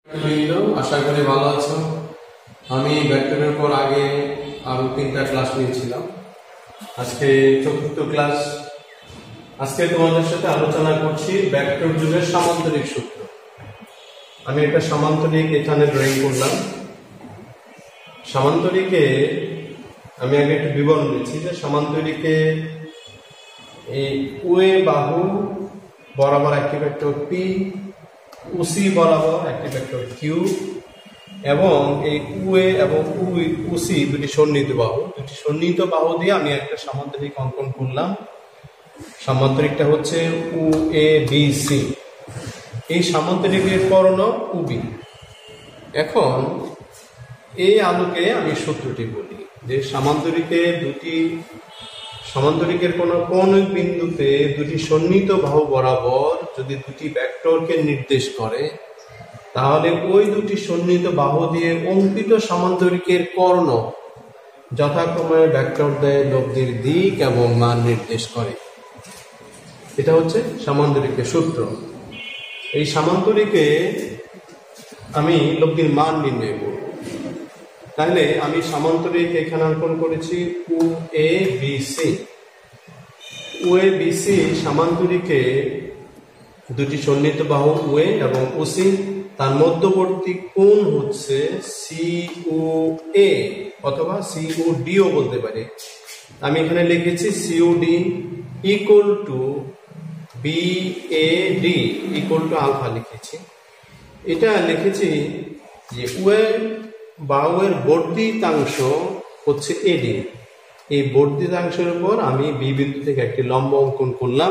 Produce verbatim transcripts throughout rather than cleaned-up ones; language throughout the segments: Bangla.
আশা করি ভালো আছো। আমি ভেক্টরের পর আগে আরো তিনটা ক্লাস নিয়েছিলাম, আজকে চতুর্থ ক্লাস। আজকে তোমাদের সাথে আলোচনা করছি ভেক্টর যুগের সামান্তরিক সূত্র। আমি একটা সামান্তরিক এখানে ড্রয়িং করলাম। সামান্তরিকে আমি আগে একটু বিবরণ দিচ্ছি যে সামান্তরিকে এই ওয়ে বাহু বরাবর একটি ভেক্টর পি, ওসি বরাবর একটি ভেক্টর কিউ, এবং এই ওয়ে এবং ওসি দুটি সন্নিহিত বাহু দুটি সন্নিহিত বাহু দিয়ে আমি একটা সামান্তরিক অঙ্কন করলাম। সামান্তরিকটা হচ্ছে ও এ বি সি। এই সামান্তরিকের কর্ণ উবি। এখন এই আলোকে আমি সূত্রটি বলি যে সামান্তরিকে দুটি সামান্তরিকের কোন কোন বিন্দুতে দুটি সন্নিহিত বাহু বরাবর যদি দুটি ভেক্টরকে নির্দেশ করে, তাহলে ওই দুটি সন্নিহিত বাহু দিয়ে অঙ্কিত সামান্তরিকের কর্ণ যথাক্রমে ভেক্টর দেয়, লব্ধির দিক এবং মান নির্দেশ করে। এটা হচ্ছে সামান্তরিকের সূত্র। এই সামান্তরিকে আমি লব্ধির মান নির্ণয় করব। তাহলে আমি সামান্তরিক এখানে অঙ্কন করেছি O A B C. O A B C সামান্তরিকে দুটি সন্নিহিত বাহু ওয়ে এবং ওসি, তার মধ্যবর্তী কোণ হচ্ছে সি ও এ অথবা সি ও ডিও বলতে পারি। আমি এখানে লিখেছি C O D equal to B A D equal to alpha লিখেছি। এটা লিখেছি যে ওয়ে বাহুর বর্ধিতাংশ হচ্ছে এডি। এই বর্ধিতাংশের উপর আমি বি বিন্দু থেকে একটি লম্ব অঙ্কন করলাম।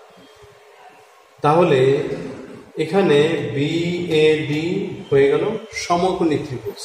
তাহলে এখানে বি এ ডি হয়ে গেল সমকোণী ত্রিভুজ।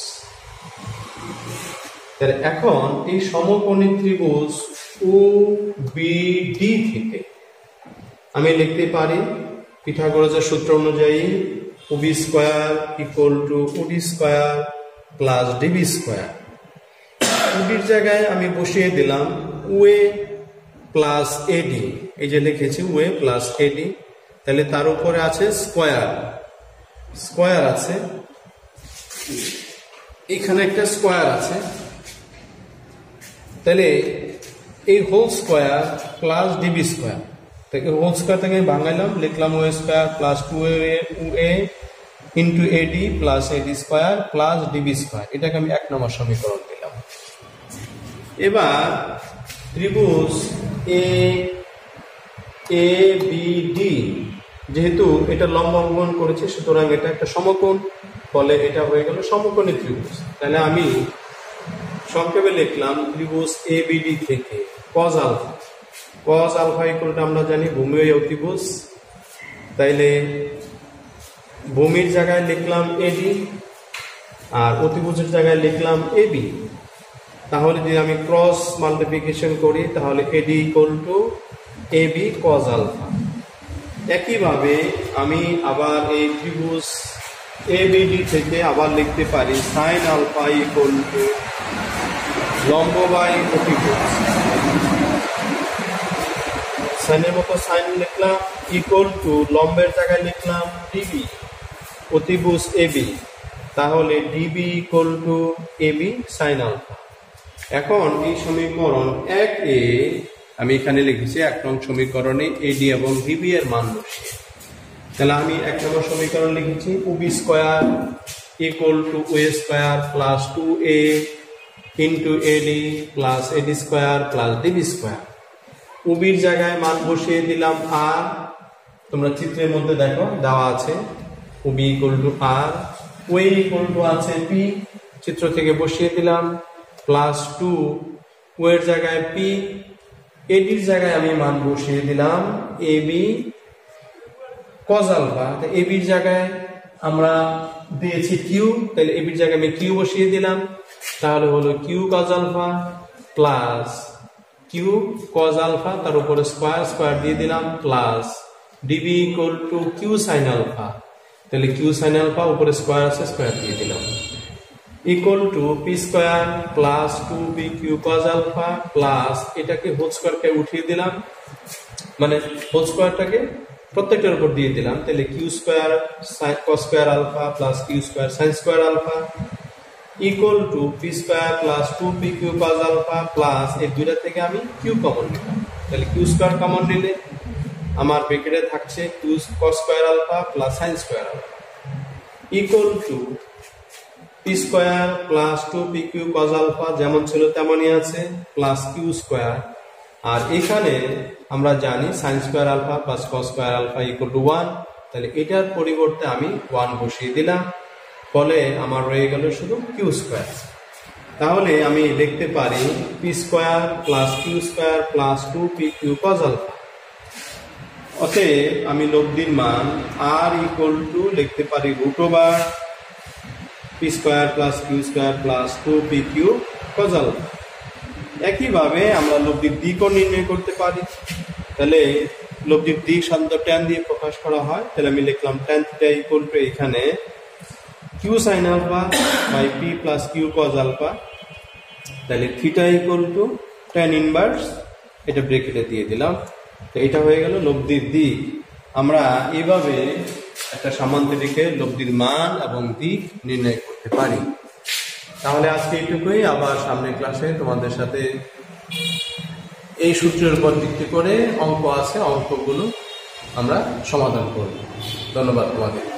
এখন এই সমকোণী ত্রিভুজ ও বি ডি থেকে আমি লিখতে পারি পিথাগোরাসের সূত্র অনুযায়ী O B square equal to O D square plus DB square. ওডির জায়গায় আমি বসিয়ে দিলাম ওয়ে প্লাস এডি। এই যে লিখেছি ওয়ে প্লাস এডি, তাহলে তার উপরে আছে স্কয়ার স্কয়ার আছে, এখানে একটা স্কয়ার আছে। তাহলে এই whole square plus DB square, তাকে হোল স্কয়ার থেকে বাঙাইলাম, লিখলাম OA square plus two A into AD plus AD square plus DB square. এটাকে আমি এক নম্বর সমীকরণ দিলাম। এবার ত্রিভুজ এ এ বি ডি, যেহেতু এটা লম্ব অঙ্কন করেছে সুতরাং এটা একটা সমকোণ, ফলে এটা হয়ে গেল সমকোণী ত্রিভুজ। তাহলে আমি সংক্ষেপে লিখলাম ত্রিভুজ এ বি ডি থেকে cos alpha cos alpha equal to আমরা জানি ভূমি ও ত্রিভুজ। তাইলে ভূমির জায়গায় লিখলাম এডি আর অতিভুজের জায়গায় লিখলাম এবি। তাহলে যদি আমি ক্রস মাল্টিপ্লিকেশন করি তাহলে AD equal to AB cos alpha. একইভাবে আমি আবার এই ত্রিভুজ এবিডি থেকে আবার লিখতে পারি সাইন আলফা ইকুয়াল টু লম্ব বাই অতিভুজ। সাইনের মতো সাইন লিখলাম ইকুয়াল টু লম্বের জায়গায় লিখলাম ডিবি অতিভুজ এবি। তাহলে DB equal to AB sine alpha. এখন এই সমীকরণ এক এ আমি এখানে লিখেছি এক নং সমীকরণে এডি এবং ডিবি এর মান বসিয়ে। তাহলে আমি এক নম্বর সমীকরণ লিখেছি OB square equal to OA square plus two A into AD plus AD square plus DB square. ওবির জায়গায় মান বসিয়ে দিলাম আর, তোমরা চিত্রের মধ্যে দেখো দেওয়া আছে OB equal to R, OA equal to আছে পি, চিত্র থেকে বসিয়ে দিলাম প্লাস টু ওয়ের জায়গায় পি, এডির জায়গায় আমি মান বসিয়ে দিলাম এবি কজ আলফা। এবির জায়গায় আমরা দিয়েছি কিউ, তাহলে এবির জায়গায় আমি কিউ বসিয়ে দিলাম। তাহলে হলো Q cos alpha plus Q cos alpha, তার উপরে স্কয়ার স্কয়ার দিয়ে দিলাম plus DB equal to Q sine alpha. তাহলে কিউ সাইন আলফা উপরে স্কয়ার আছে স্কয়ার দিয়ে দিলাম equal to P square plus two B Q cos alpha plus এটাকে হোল স্কয়ারকে উঠিয়ে দিলাম, মানে হোল স্কয়ারটাকে প্রত্যেকটার উপর দিয়ে দিলাম, তাহলে Q square cos square alpha plus Q square sine square alpha equal to P square plus two P Q cos alpha plus এই দুইটা থেকে আমি কিউ কমন নিলাম, তাহলে কিউ স্কোয়ার কমন নিলে আমার ব্র্যাকেটে থাকছে Q cos square alpha plus sine square alpha equal to P square plus two P Q cos alpha যেমন ছিল তেমনই আছে প্লাস কিউ স্কোয়ার, আর এখানে আমরা জানি sine square alpha plus cos square alpha equal to one, তাহলে এটার পরিবর্তে আমি ওয়ান বসিয়ে দিলাম, ফলে আমার রয়ে গেল শুধু কিউ স্কোয়ার। তাহলে আমি লিখতে পারি P square plus Q square plus two P Q cos alpha. অতএব আমি লব্ধির মান আর ইকুয়াল টু লিখতে পারি root over P square plus Q square plus two P Q cos alpha. একইভাবে আমরা লব্ধির দিকও নির্ণয় করতে পারি, তাহলে লব্ধির দিক সাধারণত ট্যান দিয়ে প্রকাশ করা হয়, তাহলে আমি লিখলাম ট্যান থিটা ইকুয়াল টু এখানে Q sine alpha by P plus Q cos alpha, তাহলে theta equal to tan inverse, এটা ব্রেকেটে দিয়ে দিলাম, তো এটা হয়ে গেল লব্ধির দিক। আমরা এভাবে একটা সামান্তরিকে লব্ধির মান এবং দিক নির্ণয় করতে পারি। তাহলে আজকে এইটুকুই, আবার সামনের ক্লাসে তোমাদের সাথে এই সূত্রের উপর ভিত্তি করে অঙ্ক আছে, অঙ্কগুলো আমরা সমাধান করব। ধন্যবাদ তোমাদের।